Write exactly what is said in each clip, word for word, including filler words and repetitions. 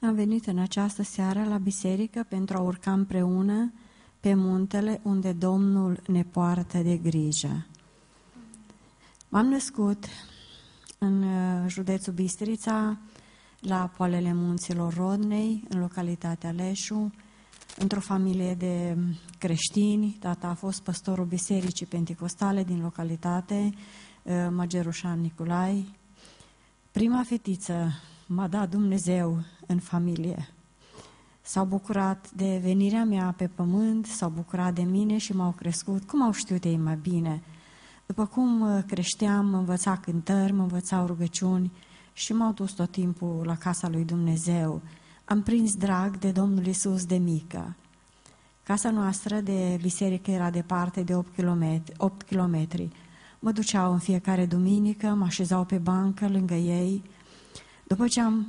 Am venit în această seară la biserică pentru a urca împreună pe muntele unde Domnul ne poartă de grijă. M-am născut în județul Bistrița, la poalele munților Rodnei, în localitatea Leșu, într-o familie de creștini. Tata a fost păstorul Bisericii Penticostale din localitate, Măgerușan Nicolai. Prima fetiță m-a dat Dumnezeu în familie. S-au bucurat de venirea mea pe pământ, s-au bucurat de mine și m-au crescut cum au știut ei mai bine. După cum creșteam, mă învăța cântări, mă învățau rugăciuni și m-au dus tot timpul la casa lui Dumnezeu. Am prins drag de Domnul Iisus de mică. Casa noastră de biserică era departe de opt kilometri. Mă duceau în fiecare duminică, mă așezau pe bancă lângă ei. După ce am...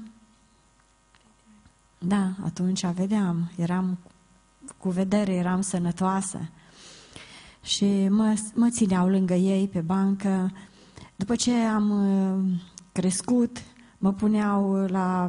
Da, atunci vedeam, eram cu vedere, eram sănătoasă. Și mă, mă țineau lângă ei pe bancă. După ce am crescut, mă puneau la...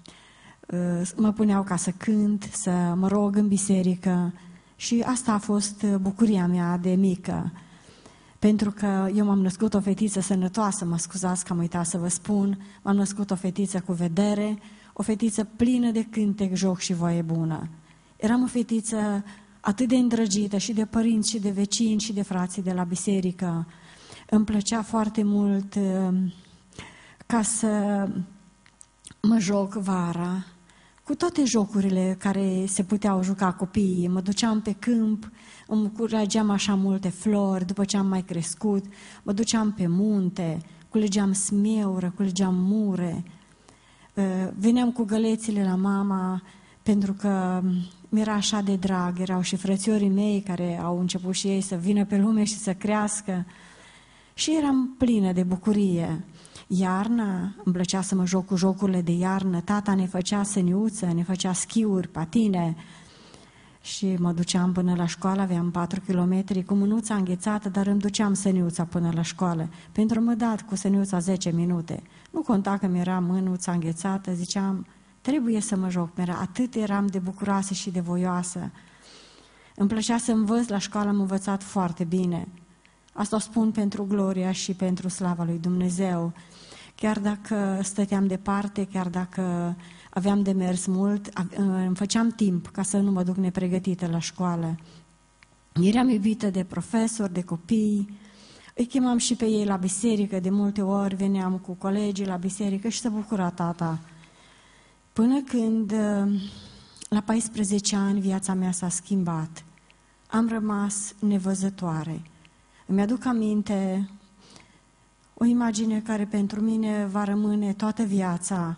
mă puneau ca să cânt, să mă rog în biserică și asta a fost bucuria mea de mică. Pentru că eu m-am născut o fetiță sănătoasă, mă scuzați că am uitat să vă spun, m-am născut o fetiță cu vedere, o fetiță plină de cântec, joc și voie bună. Eram o fetiță atât de îndrăgită și de părinți și de vecini și de frații de la biserică. Îmi plăcea foarte mult ca să mă joc vara cu toate jocurile care se puteau juca copiii. Mă duceam pe câmp, îmi culegeam așa multe flori, după ce am mai crescut, mă duceam pe munte, culegeam smieură, culegeam mure, veneam cu gălețile la mama, pentru că mi-era așa de drag, erau și frățiorii mei care au început și ei să vină pe lume și să crească și eram plină de bucurie. Iarna, îmi plăcea să mă joc cu jocurile de iarnă, tata ne făcea săniuță, ne făcea schiuri, patine și mă duceam până la școală, aveam patru kilometri cu mânuța înghețată, dar îmi duceam săniuța până la școală. Pentru mă dat cu săniuța zece minute. Nu conta că mi-era mânuța înghețată, ziceam, trebuie să mă joc, mi-era, atât eram de bucuroasă și de voioasă. Îmi plăcea să învăț, la școală am învățat foarte bine. Asta o spun pentru gloria și pentru slava lui Dumnezeu. Chiar dacă stăteam departe, chiar dacă aveam de mers mult, îmi făceam timp ca să nu mă duc nepregătită la școală. Eram iubită de profesori, de copii, îi chemam și pe ei la biserică, de multe ori veneam cu colegii la biserică și se bucura tata. Până când, la paisprezece ani, viața mea s-a schimbat. Am rămas nevăzătoare. Îmi aduc aminte o imagine care pentru mine va rămâne toată viața.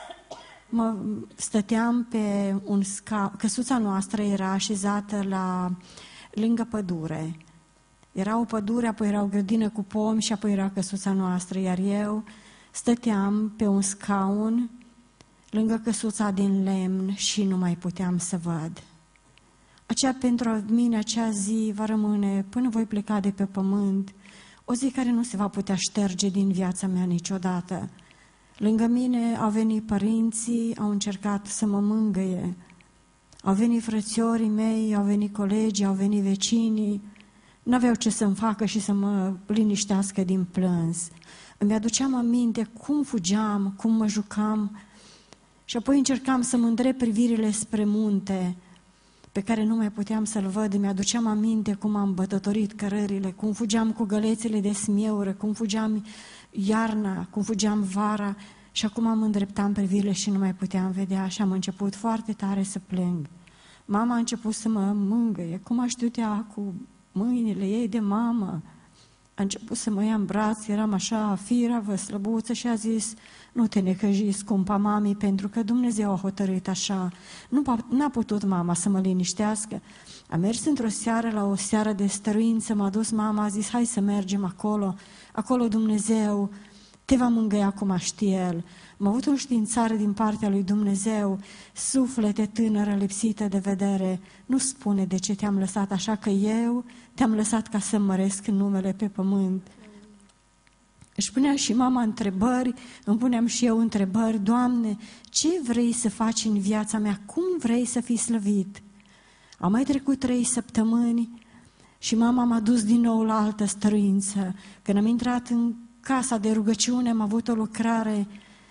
Mă stăteam pe un scaun, căsuța noastră era așezată la, lângă pădure. Era o pădure, apoi era o grădină cu pomi și apoi era căsuța noastră, iar eu stăteam pe un scaun lângă căsuța din lemn și nu mai puteam să văd. Aceea, pentru mine, acea zi va rămâne până voi pleca de pe pământ, o zi care nu se va putea șterge din viața mea niciodată. Lângă mine au venit părinții, au încercat să mă mângâie. Au venit frățiorii mei, au venit colegii, au venit vecinii. N-aveau ce să-mi facă și să mă liniștească din plâns. Îmi aduceam aminte cum fugeam, cum mă jucam și apoi încercam să mă îndrept privirile spre munte, pe care nu mai puteam să-l văd. Îmi aduceam aminte cum am bătătorit cărările, cum fugeam cu gălețele de smieură, cum fugeam iarna, cum fugeam vara și acum am îndreptam privirile și nu mai puteam vedea și am început foarte tare să plâng. Mama a început să mă mângâie, cum a știut ea cu mâinile ei de mamă. A început să mă ia în braț, eram așa firavă, slăbuță și a zis, nu te necăji, scumpa mami, pentru că Dumnezeu a hotărât așa. Nu n-a putut mama să mă liniștească. A mers într-o seară la o seară de stăruință, m-a dus mama, a zis, hai să mergem acolo. Acolo Dumnezeu te va mângâia cum a ști El. Am avut o științare din partea lui Dumnezeu, suflete tânără, lipsită de vedere, nu spune de ce te-am lăsat, așa că eu te-am lăsat ca să măresc numele pe pământ. Își punea și mama întrebări, îmi puneam și eu întrebări. Doamne, ce vrei să faci în viața mea? Cum vrei să fii slăvit? Au mai trecut trei săptămâni și mama m-a dus din nou la altă stăruință. Când am intrat în casa de rugăciune, am avut o lucrare.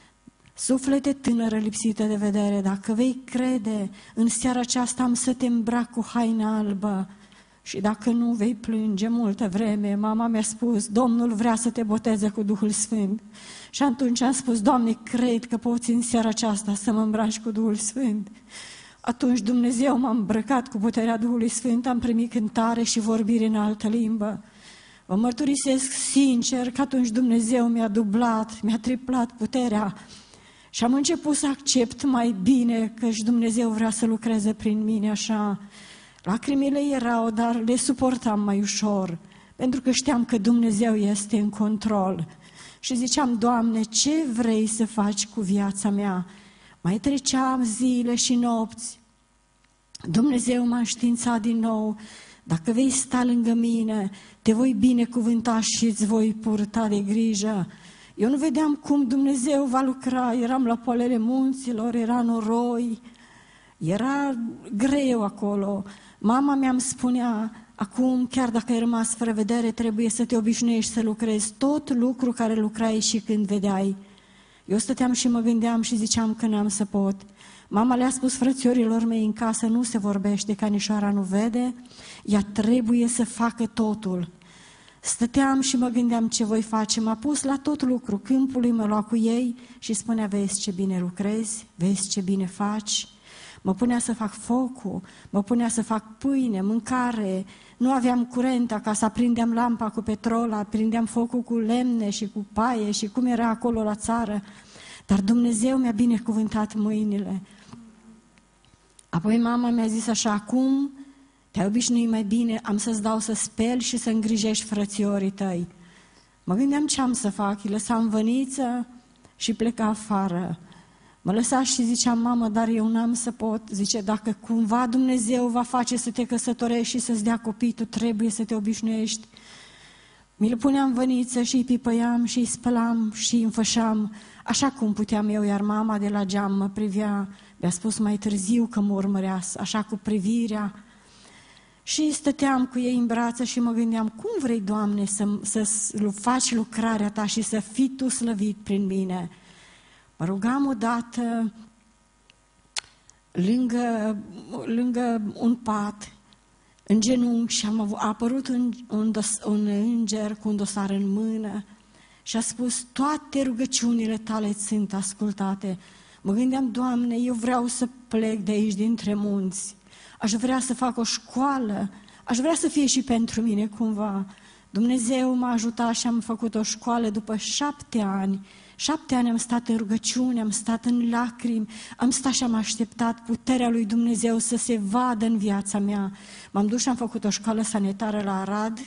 Suflete tânără lipsită de vedere, dacă vei crede, în seara aceasta am să te îmbrac cu haină albă și dacă nu vei plânge multă vreme. Mama mi-a spus, Domnul vrea să te boteze cu Duhul Sfânt. Și atunci am spus, Doamne, cred că poți în seara aceasta să mă îmbraci cu Duhul Sfânt. Atunci Dumnezeu m-a îmbrăcat cu puterea Duhului Sfânt, am primit cântare și vorbire în altă limbă. Vă mărturisesc sincer că atunci Dumnezeu mi-a dublat, mi-a triplat puterea. Și am început să accept mai bine că și Dumnezeu vrea să lucreze prin mine așa. Lacrimile erau, dar le suportam mai ușor, pentru că știam că Dumnezeu este în control. Și ziceam, Doamne, ce vrei să faci cu viața mea? Mai treceam zile și nopți. Dumnezeu m-a înștiințat din nou, dacă vei sta lângă mine, te voi binecuvânta și îți voi purta de grijă. Eu nu vedeam cum Dumnezeu va lucra, eram la poalele munților, era noroi, era greu acolo. Mama mea îmi spunea, acum chiar dacă ai rămas fără vedere, trebuie să te obișnuiești să lucrezi tot lucru care lucrai și când vedeai. Eu stăteam și mă gândeam și ziceam că n-am să pot. Mama le-a spus frățiorilor mei, în casă nu se vorbește, canișoara nu vede, ea trebuie să facă totul. Stăteam și mă gândeam ce voi face, m-a pus la tot lucru câmpului, mă lua cu ei și spunea, vezi ce bine lucrezi, vezi ce bine faci. Mă punea să fac focul, mă punea să fac pâine, mâncare, nu aveam curent acasă, aprindeam lampa cu petrol, aprindeam focul cu lemne și cu paie și cum era acolo la țară. Dar Dumnezeu mi-a binecuvântat mâinile. Apoi mama mi-a zis așa, acum te-ai obișnuit mai bine, am să-ți dau să speli și să îngrijești frățiorii tăi. Mă gândeam ce am să fac, îi lăsam în văniță și pleca afară. Mă lăsa și ziceam, mamă, dar eu n-am să pot. Zice, dacă cumva Dumnezeu va face să te căsătorești și să-ți dea copii, tu trebuie să te obișnuiești. Mi-l puneam în văniță și îi pipăiam și îi spălam și îi înfășam, așa cum puteam eu, iar mama de la geam mă privea. Mi-a spus mai târziu că mă urmărea, așa cu privirea. Și stăteam cu ei în brațe și mă gândeam, cum vrei, Doamne, să, să faci lucrarea Ta și să fii Tu slăvit prin mine? Mă rugam odată lângă, lângă un pat, în genunchi, și am avut, a apărut un, un, dos, un înger cu un dosar în mână și a spus, toate rugăciunile Tale sunt ascultate. Mă gândeam, Doamne, eu vreau să plec de aici, dintre munți. Aș vrea să fac o școală, aș vrea să fie și pentru mine cumva. Dumnezeu m-a ajutat și am făcut o școală după șapte ani. Șapte ani am stat în rugăciune, am stat în lacrimi, am stat și am așteptat puterea lui Dumnezeu să se vadă în viața mea. M-am dus și am făcut o școală sanitară la Arad.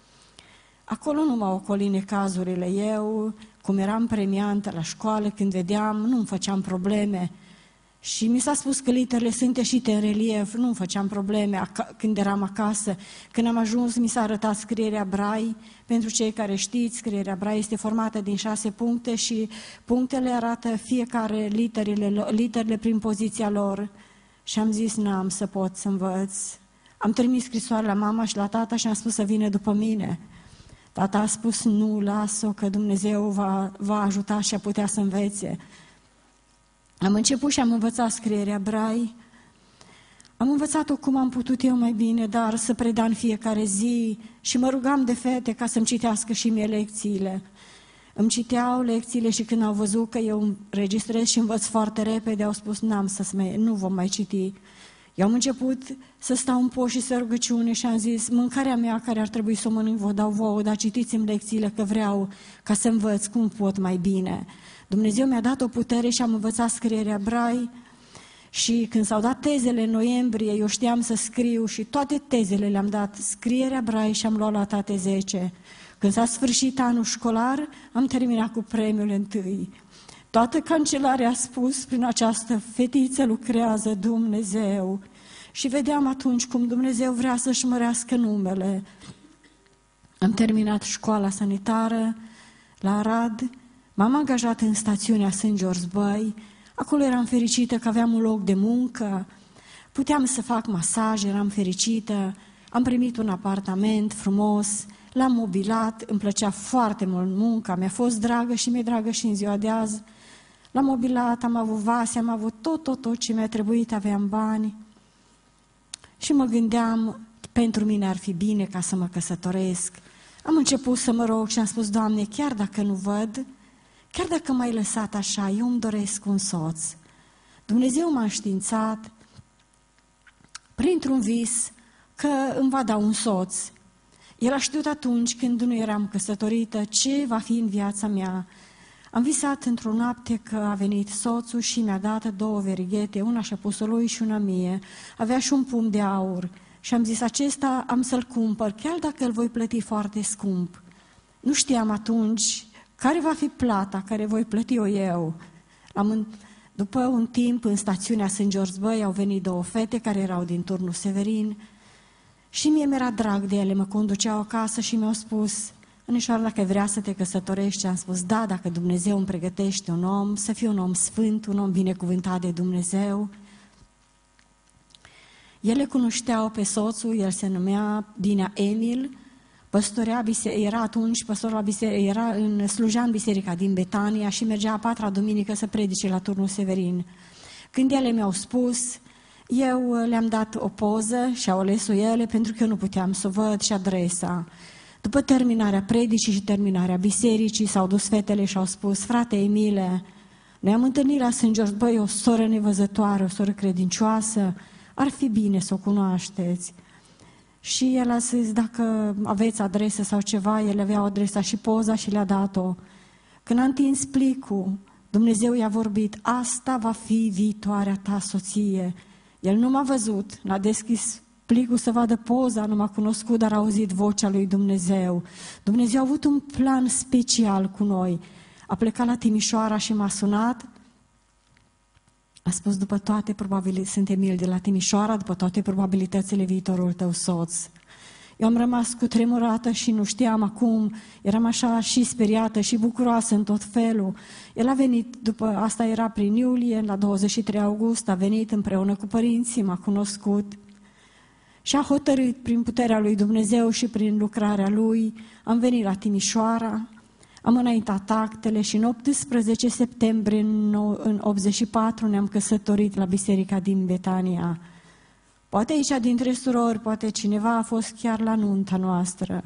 Acolo nu m-au ocolit necazurile. Eu, cum eram premiantă la școală, când vedeam, nu-mi făceam probleme. Și mi s-a spus că literele sunt ieșite în relief, nu-mi făceam probleme când eram acasă. Când am ajuns, mi s-a arătat scrierea Braille. Pentru cei care știți, scrierea Braille este formată din șase puncte și punctele arată fiecare literele, literele prin poziția lor. Și am zis, n-am să pot să învăț. Am trimis scrisoare la mama și la tata și am spus să vină după mine. Tata a spus, nu, las-o, că Dumnezeu va, va ajuta și a putea să învețe. Am început și am învățat scrierea Braille. Am învățat-o cum am putut eu mai bine, dar să predam în fiecare zi și mă rugam de fete ca să-mi citească și mie lecțiile. Îmi citeau lecțiile și când au văzut că eu înregistrez și învăț foarte repede, au spus, n-am să mai, nu vom mai citi. Eu am început să stau în post și să rugăciune și am zis, mâncarea mea care ar trebui să o mănânc vă dau vouă, dar citiți-mi lecțiile că vreau ca să învăț cum pot mai bine. Dumnezeu mi-a dat o putere și am învățat scrierea Braille și când s-au dat tezele în noiembrie, eu știam să scriu și toate tezele le-am dat scrierea Braille și am luat la toate zece. Când s-a sfârșit anul școlar, am terminat cu premiul întâi. Toată cancelarea a spus, prin această fetiță lucrează Dumnezeu. Și vedeam atunci cum Dumnezeu vrea să-și mărească numele. Am terminat școala sanitară, la Arad, m-am angajat în stațiunea Saint George Bay, acolo eram fericită că aveam un loc de muncă, puteam să fac masaj, eram fericită, am primit un apartament frumos, l-am mobilat, îmi plăcea foarte mult munca, mi-a fost dragă și mi-e dragă și în ziua de azi. L-am mobilat, am avut vase, am avut tot, tot, tot ce mi-a trebuit, aveam bani. Și mă gândeam, pentru mine ar fi bine ca să mă căsătoresc. Am început să mă rog și am spus, Doamne, chiar dacă nu văd, chiar dacă m-ai lăsat așa, eu îmi doresc un soț. Dumnezeu m-a înștiințat printr-un vis că îmi va da un soț. El a știut atunci când nu eram căsătorită ce va fi în viața mea. Am visat într-o noapte că a venit soțul și mi-a dat două verighete, una și-a pus-o lui și una mie. Avea și un pumn de aur și am zis, acesta am să-l cumpăr, chiar dacă îl voi plăti foarte scump. Nu știam atunci care va fi plata care voi plăti-o eu. Am, după un timp, în stațiunea Saint George Bay, au venit două fete care erau din turnul Severin și mie mi-era drag de ele, mă conduceau acasă și mi-au spus, Anișoară, dacă vrea să te căsătorești, am spus, da, dacă Dumnezeu îmi pregătește un om, să fie un om sfânt, un om binecuvântat de Dumnezeu. Ele cunoșteau pe soțul, el se numea Dinea Emil, păstorea, era atunci păstor la biserică, era în, slujea în biserica din Betania și mergea a patra duminică să predice la turnul Severin. Când ele mi-au spus, eu le-am dat o poză și au ales-o ele pentru că eu nu puteam să o văd și adresa. După terminarea predicii și terminarea bisericii, s-au dus fetele și au spus, frate Emile, noi am întâlnit la Saint George Bay o soră nevăzătoare, o soră credincioasă, ar fi bine să o cunoașteți. Și el a zis, dacă aveți adresă sau ceva, el avea adresa și poza și le-a dat-o. Când a întins plicul, Dumnezeu i-a vorbit, asta va fi viitoarea ta soție. El nu m-a văzut, n-a deschis plicul să vadă poza, nu m-a cunoscut, dar a auzit vocea lui Dumnezeu. Dumnezeu a avut un plan special cu noi. A plecat la Timișoara și m-a sunat. A spus, după toate probabilitățile, sunt Emil de la Timișoara, după toate probabilitățile, viitorul tău soț. Eu am rămas cutremurată și nu știam acum, eram așa și speriată și bucuroasă în tot felul. El a venit, după asta era prin iulie, la douăzeci și trei august, a venit împreună cu părinții, m-a cunoscut și a hotărât prin puterea lui Dumnezeu și prin lucrarea lui. Am venit la Timișoara, am înaintat actele și în optsprezece septembrie în optzeci și patru ne-am căsătorit la biserica din Betania. Poate aici dintre surori, poate cineva a fost chiar la nunta noastră.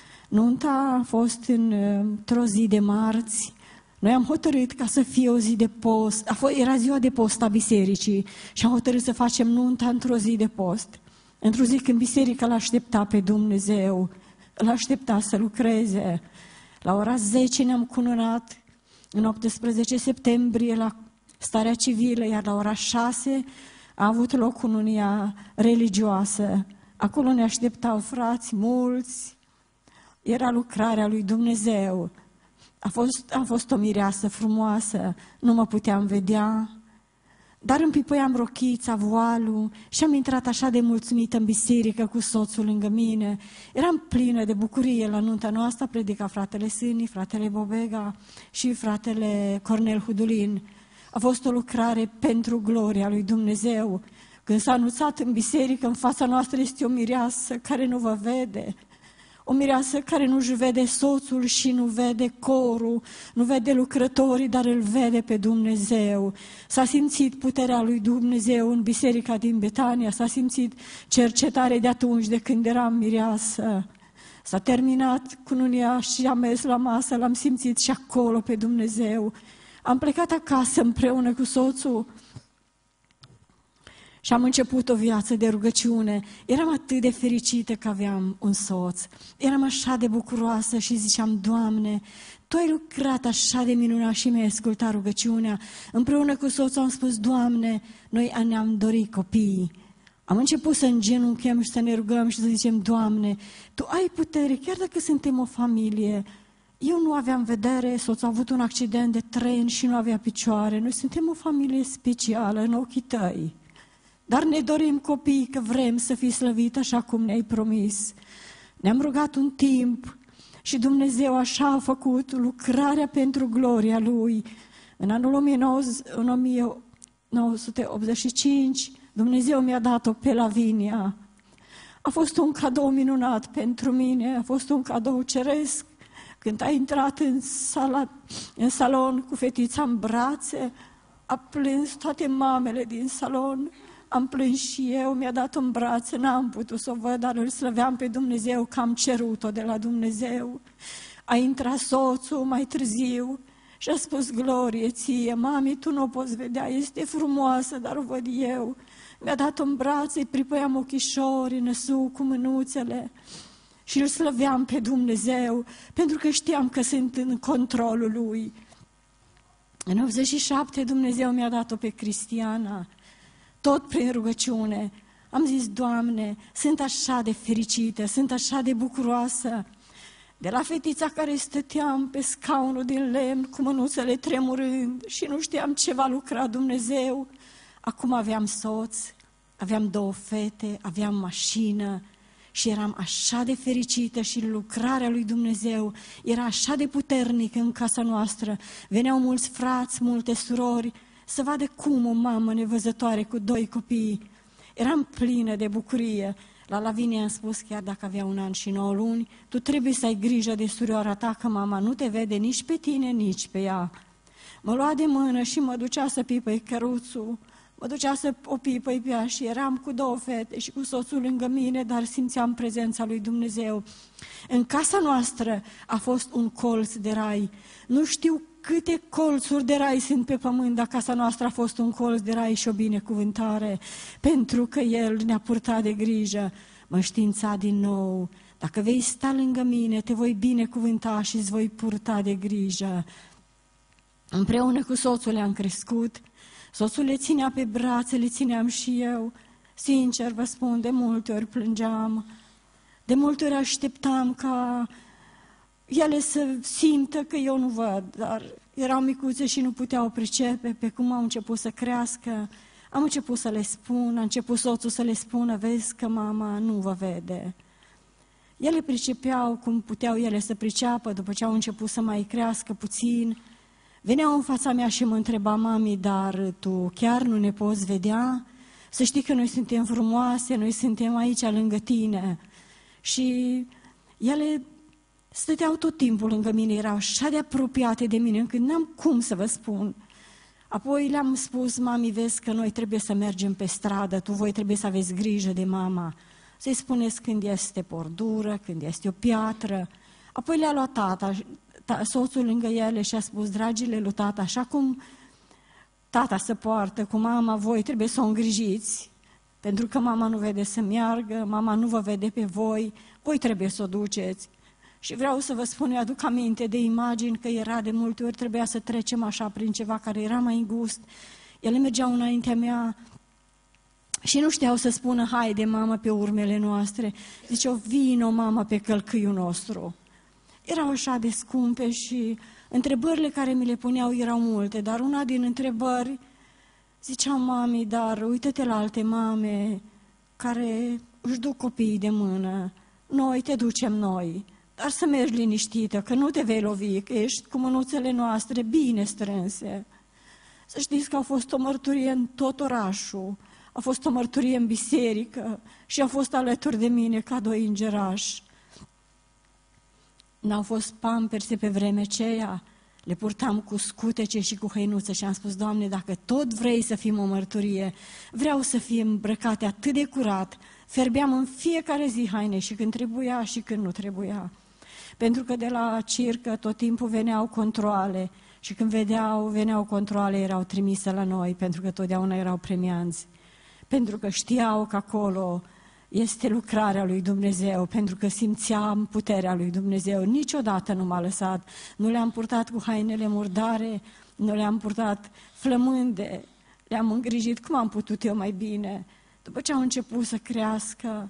Nunta a fost în, într-o zi de marți. Noi am hotărât ca să fie o zi de post. A fost, era ziua de post a bisericii și am hotărât să facem nunta într-o zi de post. Într-o zi când biserica l-aștepta pe Dumnezeu, îl aștepta să lucreze. La ora zece ne-am cununat, în optsprezece septembrie, la starea civilă, iar la ora șase a avut loc cununia religioasă. Acolo ne așteptau frați mulți, era lucrarea lui Dumnezeu. A fost, a fost o mireasă frumoasă, nu mă puteam vedea, dar împipăiam rochița, voalul și am intrat așa de mulțumită în biserică cu soțul lângă mine. Eram plină de bucurie la nunta noastră, predica fratele Sâni, fratele Bobega și fratele Cornel Hudulin. A fost o lucrare pentru gloria lui Dumnezeu. Când s-a anunțat în biserică, în fața noastră este o mireasă care nu vă vede. O mireasă care nu-și vede soțul și nu vede corul, nu vede lucrătorii, dar îl vede pe Dumnezeu. S-a simțit puterea lui Dumnezeu în biserica din Betania, s-a simțit cercetare de atunci, de când eram mireasă. S-a terminat cununia și am mers la masă, l-am simțit și acolo pe Dumnezeu. Am plecat acasă împreună cu soțul și am început o viață de rugăciune. Eram atât de fericită că aveam un soț. Eram așa de bucuroasă și ziceam, Doamne, Tu ai lucrat așa de minunat și mi-ai ascultat rugăciunea. Împreună cu soțul am spus, Doamne, noi ne-am dorit copii. Am început să îngenunchem și să ne rugăm și să zicem, Doamne, Tu ai putere, chiar dacă suntem o familie. Eu nu aveam vedere, soțul a avut un accident de tren și nu avea picioare. Noi suntem o familie specială în ochii Tăi. Dar ne dorim copii, că vrem să fii slăvit așa cum ne-ai promis. Ne-am rugat un timp Și Dumnezeu așa a făcut lucrarea pentru gloria Lui. În anul o mie nouă sute optzeci și cinci, Dumnezeu mi-a dat-o pe Lavinia. A fost un cadou minunat pentru mine, a fost un cadou ceresc. Când a intrat în, sala, în salon cu fetița în brațe, a plâns toate mamele din salon, am plâns și eu, mi-a dat în brațe, n-am putut să o văd, dar îl slăveam pe Dumnezeu că am cerut-o de la Dumnezeu. A intrat soțul mai târziu și a spus, glorie ție, mami, tu nu o poți vedea, este frumoasă, dar o văd eu. Mi-a dat în brațe, îi pripăiam ochișorii, năsu cu mânuțele și îl slăveam pe Dumnezeu, pentru că știam că sunt în controlul Lui. În optzeci și șapte Dumnezeu mi-a dat-o pe Cristiana, tot prin rugăciune. Am zis, Doamne, sunt așa de fericită, sunt așa de bucuroasă. De la fetița care stăteam pe scaunul din lemn, cu mânuțele tremurând și nu știam ce va lucra Dumnezeu, acum aveam soț, aveam două fete, aveam mașină și eram așa de fericită și lucrarea lui Dumnezeu era așa de puternică în casa noastră. Veneau mulți frați, multe surori, să vadă cum o mamă nevăzătoare cu doi copii. Eram plină de bucurie. La Lavinia am spus, chiar dacă avea un an și nouă luni, tu trebuie să ai grijă de surioara ta, că mama nu te vede nici pe tine, nici pe ea. Mă lua de mână și mă ducea să pipăi căruțul, mă ducea să o pipăi pe ea și eram cu două fete și cu soțul lângă mine, dar simțeam prezența lui Dumnezeu. În casa noastră a fost un colț de rai. Nu știu câte colțuri de rai sunt pe pământ, dar casa noastră a fost un colț de rai și o binecuvântare, pentru că El ne-a purtat de grijă. Mă știința din nou, dacă vei sta lângă mine, te voi binecuvânta și îți voi purta de grijă. Împreună cu soțul le-am crescut, soțul le ținea pe brațe, le țineam și eu. Sincer vă spun, de multe ori plângeam, de multe ori așteptam ca ele să simtă că eu nu văd, dar erau micuțe și nu puteau pricepe. Pe cum au început să crească, am început să le spun, a început soțul să le spună, vezi că mama nu vă vede. Ele pricepeau cum puteau ele să priceapă, după ce au început să mai crească puțin. Veneau în fața mea și mă întreba, mami, dar tu chiar nu ne poți vedea? Să știi că noi suntem frumoase, noi suntem aici lângă tine. Și ele stăteau tot timpul lângă mine, erau așa de apropiate de mine, încât n-am cum să vă spun. Apoi le-am spus, mami, vezi că noi trebuie să mergem pe stradă, tu voi trebuie să aveți grijă de mama. Să-i spuneți când este bordură, când este o piatră. Apoi le-a luat tata, soțul lângă ele și a spus, dragile lui tata, așa cum tata se poartă cu mama, voi trebuie să o îngrijiți, pentru că mama nu vede să meargă, mama nu vă vede pe voi, voi trebuie să o duceți. Și vreau să vă spun, eu aduc aminte de imagini că era de multe ori, trebuia să trecem așa prin ceva care era mai îngust. Ele mergeau înaintea mea și nu știau să spună, haide mamă pe urmele noastre. Ziceau, vino mamă pe călcâiul nostru. Erau așa de scumpe și întrebările care mi le puneau erau multe, dar una din întrebări ziceau, mami, dar uită-te la alte mame care își duc copiii de mână, noi te ducem noi, dar să mergi liniștită, că nu te vei lovi, că ești cu mânuțele noastre bine strânse. Să știți că a fost o mărturie în tot orașul, a fost o mărturie în biserică și a fost alături de mine ca doi îngerași. N-au fost pamperse pe vremea aceea, le purtam cu scutece și cu hăinuță și am spus, Doamne, dacă tot vrei să fim o mărturie, vreau să fie îmbrăcate atât de curat, ferbeam în fiecare zi haine și când trebuia și când nu trebuia. Pentru că de la circă tot timpul veneau controale și când vedeau, veneau controale, erau trimise la noi, pentru că totdeauna erau premianți, pentru că știau că acolo este lucrarea lui Dumnezeu, pentru că simțeam puterea lui Dumnezeu. Niciodată nu m-a lăsat. Nu le-am purtat cu hainele murdare, nu le-am purtat flămânde, le-am îngrijit cum am putut eu mai bine. După ce au început să crească,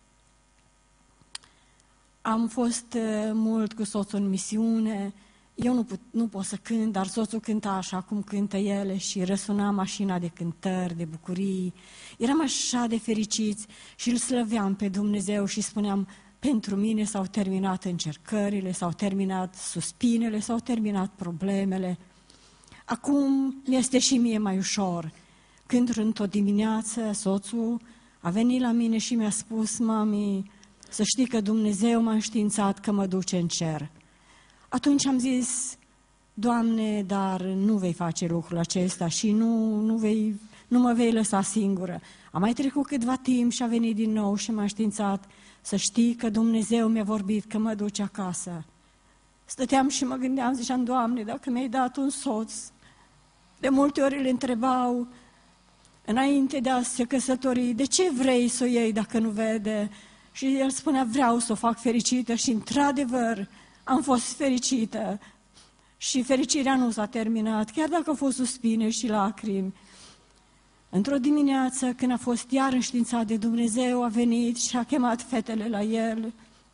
am fost mult cu soțul în misiune. Eu nu, put, nu pot să cânt, dar soțul cânta așa cum cântă ele și răsuna mașina de cântări, de bucurii. Eram așa de fericiți și îl slăveam pe Dumnezeu și spuneam, pentru mine s-au terminat încercările, s-au terminat suspinele, s-au terminat problemele. Acum mi-este și mie mai ușor. Când într-o dimineață soțul a venit la mine și mi-a spus: mami, să știi că Dumnezeu m-a înștiințat că mă duce în cer. Atunci am zis: Doamne, dar nu vei face lucrul acesta și nu, nu, vei, nu mă vei lăsa singură. A mai trecut câtva timp și a venit din nou și m-a înștiințat: să știi că Dumnezeu mi-a vorbit că mă duce acasă. Stăteam și mă gândeam, ziceam: Doamne, dacă mi-ai dat un soț, de multe ori îl întrebau, înainte de a se căsători, de ce vrei să o iei dacă nu vede? Și el spunea: vreau să o fac fericită. Și într-adevăr am fost fericită. Și fericirea nu s-a terminat, chiar dacă au fost suspine și lacrimi. Într-o dimineață, când a fost iar înștiințat de Dumnezeu, a venit și a chemat fetele la el.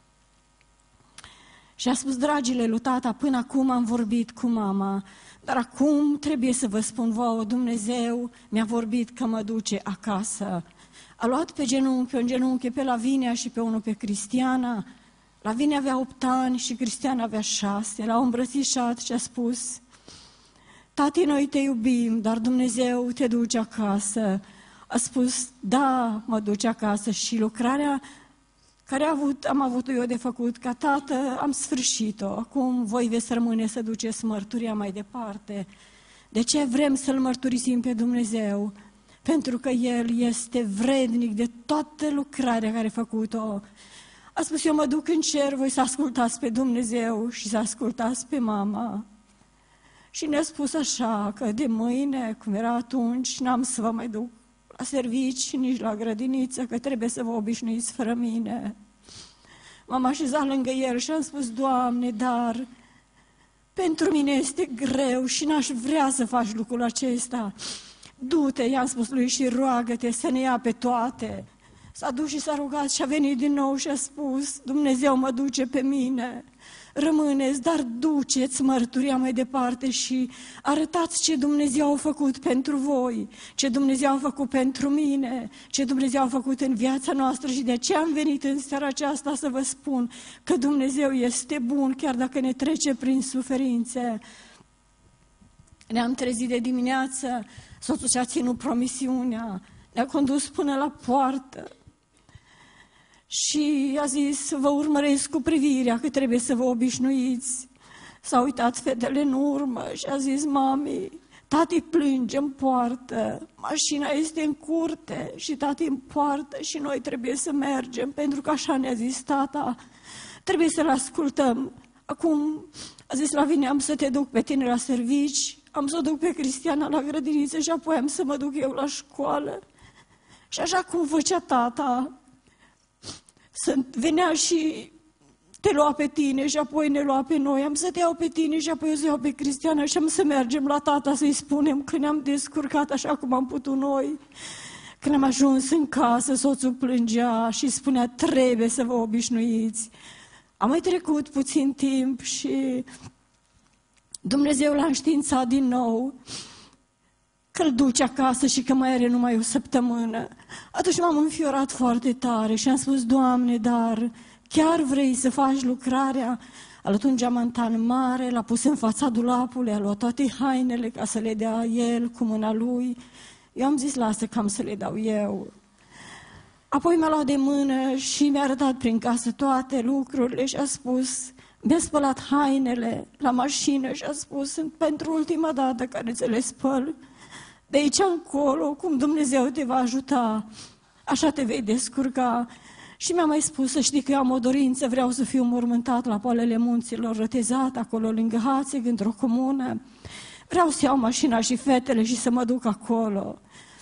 Și a spus: dragile lui tata, până acum am vorbit cu mama, dar acum trebuie să vă spun vouă, Dumnezeu mi-a vorbit că mă duce acasă. A luat pe genunchi, un genunchi pe Lavinia și pe unul pe Cristiana. Lavinia avea opt ani și Cristiana avea șase. L-au îmbrățișat și a spus: tati, noi te iubim, dar Dumnezeu te duce acasă. A spus: da, mă duce acasă și lucrarea care am avut, am avut eu de făcut ca tată, am sfârșit-o. Acum voi veți rămâne să duceți mărturia mai departe. De ce vrem să-L mărturisim pe Dumnezeu? Pentru că El este vrednic de toată lucrarea care a făcut-o. A spus: eu mă duc în cer, voi să ascultați pe Dumnezeu și să ascultați pe mama. Și ne-a spus așa, că de mâine, cum era atunci, n-am să vă mai duc la servici, nici la grădiniță, că trebuie să vă obișnuiți fără mine. M-am așezat lângă el și am spus: Doamne, dar pentru mine este greu și n-aș vrea să faci lucrul acesta. Du-te, i-am spus lui, și roagă-te să ne ia pe toate. S-a dus și s-a rugat și a venit din nou și a spus: Dumnezeu mă duce pe mine. Rămâneți, dar duceți mărturia mai departe și arătați ce Dumnezeu a făcut pentru voi, ce Dumnezeu a făcut pentru mine, ce Dumnezeu a făcut în viața noastră. Și de aceea am venit în seara aceasta să vă spun că Dumnezeu este bun, chiar dacă ne trece prin suferințe. Ne-am trezit de dimineață, soțul și-a ținut promisiunea, ne-a condus până la poartă. Și a zis: vă urmăresc cu privirea, că trebuie să vă obișnuiți. S-a uitat fetele în urmă și a zis: mami, tati plânge în poartă, mașina este în curte și tati în poartă și noi trebuie să mergem, pentru că așa ne-a zis tata, trebuie să-l ascultăm. Acum a zis: Lavinia, am să te duc pe tine la servici, am să o duc pe Cristiana la grădiniță și apoi am să mă duc eu la școală. Și așa cum făcea tata, să venea și te lua pe tine și apoi ne lua pe noi, am să te iau pe tine și apoi o să iau pe Cristiana și am să mergem la tata să-i spunem că ne-am descurcat așa cum am putut noi. Când am ajuns în casă, soțul plângea și spunea: trebuie să vă obișnuiți. A mai trecut puțin timp și Dumnezeu l-a înștiințat din nou că îl duce acasă și că mai are numai o săptămână. Atunci m-am înfiorat foarte tare și am spus: Doamne, dar chiar vrei să faci lucrarea? A luat un geamantan mare, l-a pus în fața dulapului, a luat toate hainele ca să le dea el cu mâna lui. Eu am zis: lasă că am să le dau eu. Apoi m-a luat de mână și mi-a arătat prin casă toate lucrurile și a spus, mi-a spălat hainele la mașină și a spus: sunt pentru ultima dată care ți le spăl. De aici încolo, cum Dumnezeu te va ajuta, așa te vei descurca. Și mi-a mai spus: să știi că eu am o dorință, vreau să fiu mormântat la poalele munților, rătezat acolo lângă Hațeg, într-o comună. Vreau să iau mașina și fetele și să mă duc acolo.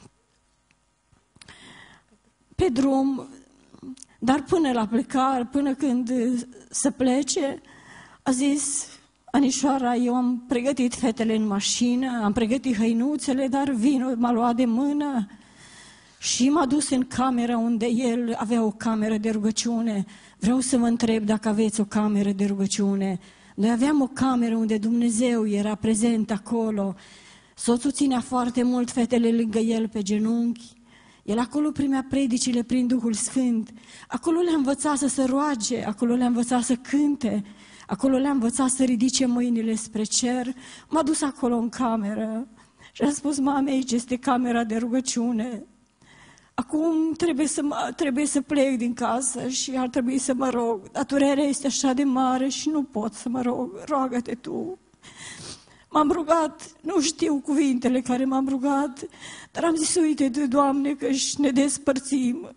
Pe drum, dar până la plecare, până când să plece, a zis: Anișoara, eu am pregătit fetele în mașină, am pregătit hăinuțele, dar vino, m-a luat de mână și m-a dus în camera unde el avea o cameră de rugăciune. Vreau să vă întreb dacă aveți o cameră de rugăciune. Noi aveam o cameră unde Dumnezeu era prezent acolo. Soțul ținea foarte mult fetele lângă el pe genunchi. El acolo primea predicile prin Duhul Sfânt. Acolo le-a învățat să se roage, acolo le-a învățat să cânte, acolo le-a învățat să ridice mâinile spre cer. M-a dus acolo în cameră și a spus: mame, aici este camera de rugăciune. Acum trebuie să, mă, trebuie să plec din casă și ar trebui să mă rog. Dar durerea este așa de mare și nu pot să mă rog. Roagă-te tu. M-am rugat, nu știu cuvintele care m-am rugat, dar am zis: uite-te, Doamne, că și ne despărțim.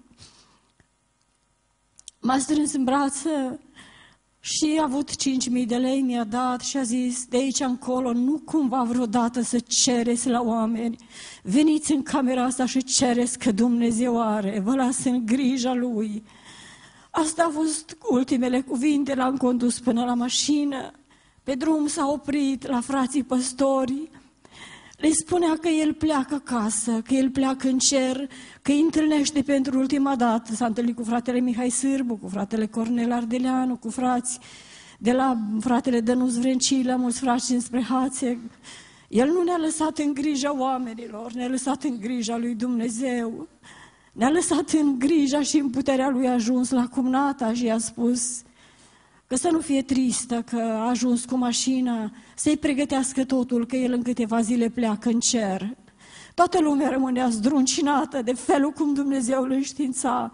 M-a strâns în brață și a avut cinci mii de lei, mi-a dat și a zis: de aici încolo nu cumva vreodată să cereți la oameni. Veniți în camera asta și cereți, că Dumnezeu are, vă las în grija Lui. Asta au fost ultimele cuvinte, l-am condus până la mașină. Pe drum s-a oprit la frații păstori. Le spunea că el pleacă acasă, că el pleacă în cer, că îi întâlnește pentru ultima dată. S-a întâlnit cu fratele Mihai Sârbu, cu fratele Cornel Ardeleanu, cu frați de la fratele Dănuț Vrencilă, mulți frați înspre Hațeg. El nu ne-a lăsat în grija oamenilor, ne-a lăsat în grija lui Dumnezeu. Ne-a lăsat în grija și în puterea lui. A ajuns la cumnata și i-a spus că să nu fie tristă, că a ajuns cu mașina, să-i pregătească totul, că el în câteva zile pleacă în cer. Toată lumea rămânea zdruncinată de felul cum Dumnezeu îl înștiința.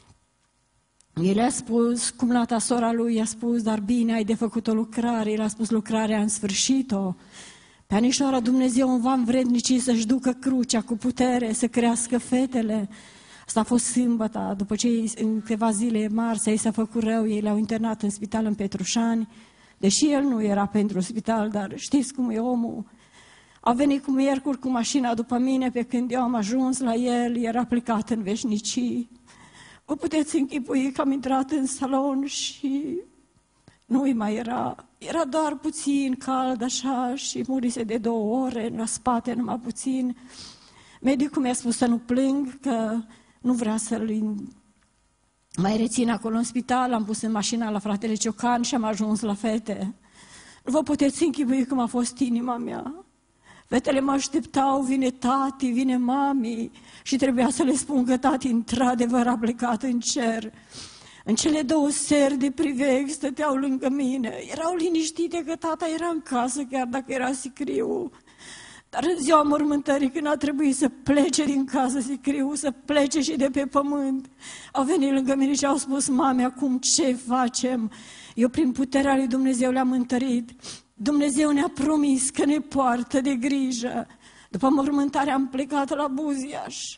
El a spus, cumnata sora lui i-a spus: dar bine, ai de făcut o lucrare. El a spus: lucrarea în sfârșit-o. Pe anișoara Dumnezeu îmi va învrednici să-și ducă crucea cu putere, să crească fetele. Asta a fost sâmbătă, după ce în câteva zile, marțea, ei s-a făcut rău, ei l-au internat în spital în Petrușani, deși el nu era pentru spital, dar știți cum e omul. A venit cu miercuri cu mașina după mine, pe când eu am ajuns la el, era plecat în veșnicii. Vă puteți închipui că am intrat în salon și nu-i mai era, era doar puțin cald așa și murise de două ore, la spate numai puțin. Medicul mi-a spus să nu plâng, că nu vrea să-l mai rețin acolo în spital. Am pus în mașina la fratele Ciocan și am ajuns la fete. Nu vă puteți închipui cum a fost inima mea. Fetele mă așteptau: vine tati, vine mami, și trebuia să le spun că tati într-adevăr a plecat în cer. În cele două seri de priveg stăteau lângă mine. Erau liniștite că tata era în casă, chiar dacă era sicriu. Dar în ziua mormântării, când a trebuit să plece din casă sicriu, să plece și de pe pământ, au venit lângă mine și au spus: mame, acum ce facem? Eu prin puterea lui Dumnezeu le-am întărit. Dumnezeu ne-a promis că ne poartă de grijă. După mormântare am plecat la Buziaș.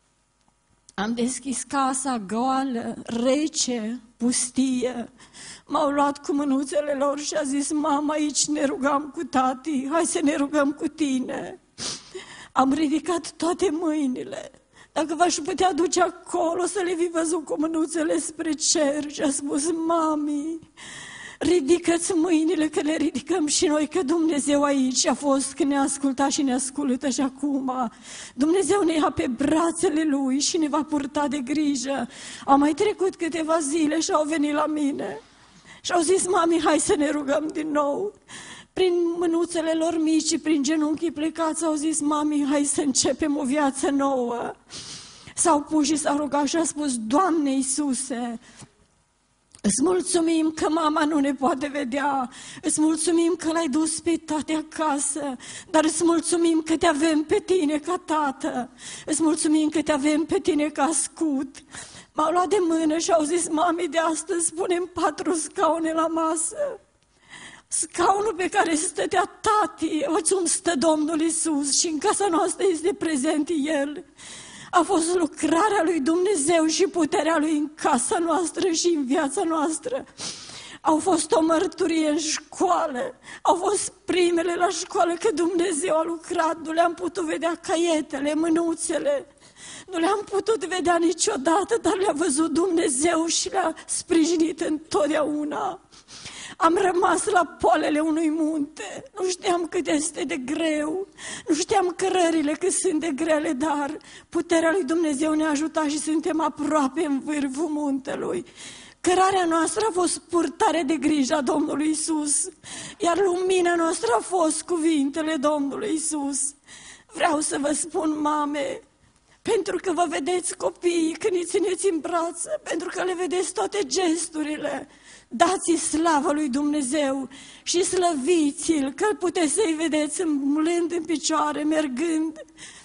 Am deschis casa goală, rece, pustie. M-au luat cu mânuțele lor și a zis: mama, aici ne rugam cu tati, hai să ne rugăm cu tine. Am ridicat toate mâinile. Dacă v-aș putea duce acolo să le fi văzut cu mânuțele spre cer. Și a spus: mami, ridică-ți mâinile, că le ridicăm și noi, că Dumnezeu aici a fost, că ne-a ascultat și ne ascultă și acum. Dumnezeu ne ia pe brațele Lui și ne va purta de grijă. Au mai trecut câteva zile și au venit la mine și au zis: mami, hai să ne rugăm din nou. Prin mânuțele lor mici și prin genunchii plecați au zis: mami, hai să începem o viață nouă. S-au pus și s-au rugat și a spus: Doamne Iisuse, îți mulțumim că mama nu ne poate vedea, îți mulțumim că l-ai dus pe tati acasă, dar îți mulțumim că te avem pe tine ca tată, îți mulțumim că te avem pe tine ca scut. M-au luat de mână și au zis: mami, de astăzi punem patru scaune la masă. Scaunul pe care stătea tati, cum stă Domnul Iisus, și în casa noastră este prezent El. A fost lucrarea lui Dumnezeu și puterea Lui în casa noastră și în viața noastră. Au fost o mărturie în școală, au fost primele la școală că Dumnezeu a lucrat. Nu le-am putut vedea caietele, mânuțele, nu le-am putut vedea niciodată, dar le-a văzut Dumnezeu și le-a sprijinit întotdeauna. Am rămas la poalele unui munte, nu știam cât este de greu, nu știam cărările cât sunt de grele, dar puterea lui Dumnezeu ne-a ajutat și suntem aproape în vârful muntelui. Cărarea noastră a fost purtare de grijă a Domnului Iisus, iar lumina noastră a fost cuvintele Domnului Iisus. Vreau să vă spun, mame, pentru că vă vedeți copiii când îi țineți în brațe, pentru că le vedeți toate gesturile. Dați-i slavă lui Dumnezeu și slăviți-l, că puteți să-i vedeți mulând în picioare, mergând.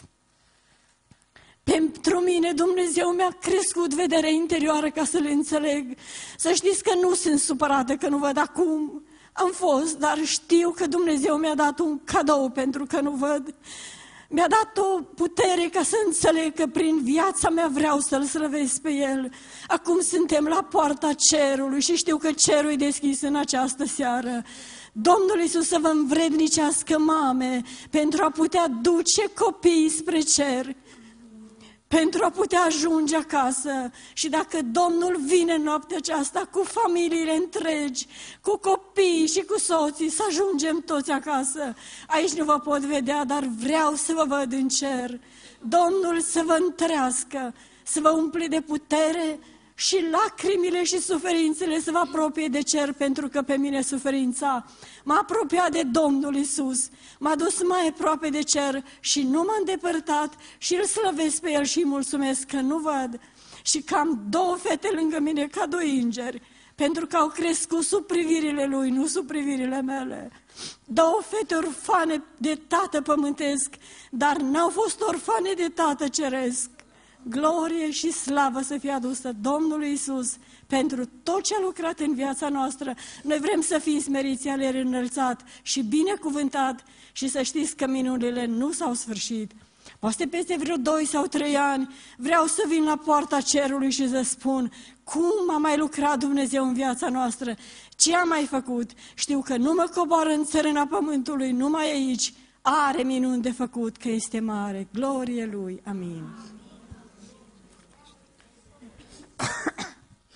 Pentru mine Dumnezeu mi-a crescut vederea interioară ca să le înțeleg. Să știți că nu sunt supărată că nu văd acum. Am fost, dar știu că Dumnezeu mi-a dat un cadou pentru că nu văd. Mi-a dat o putere ca să înțeleg că prin viața mea vreau să-L slăvesc pe El. Acum suntem la poarta cerului și știu că cerul e deschis în această seară. Domnul Iisus să vă învrednicească, mame, pentru a putea duce copiii spre cer, pentru a putea ajunge acasă. Și dacă Domnul vine în noaptea aceasta cu familiile întregi, cu copiii și cu soții, să ajungem toți acasă. Aici nu vă pot vedea, dar vreau să vă văd în cer. Domnul să vă întărească, să vă umple de putere și lacrimile și suferințele să vă apropie de cer, pentru că pe mine suferința m-a apropiat de Domnul Iisus, m-a dus mai aproape de cer și nu m-a îndepărtat și îl slăvesc pe El și îi mulțumesc că nu văd și că am două fete lângă mine ca doi îngeri, pentru că au crescut sub privirile Lui, nu sub privirile mele. Două fete orfane de tată pământesc, dar n-au fost orfane de tată ceresc. Glorie și slavă să fie adusă Domnului Iisus pentru tot ce a lucrat în viața noastră. Noi vrem să fim smeriți, ale înălțat și binecuvântat și să știți că minunile nu s-au sfârșit. Poate peste vreo doi sau trei ani vreau să vin la poarta cerului și să spun cum a mai lucrat Dumnezeu în viața noastră, ce a mai făcut. Știu că nu mă coboară în țărâna pământului, numai aici are minuni de făcut, că este mare. Glorie Lui. Amin.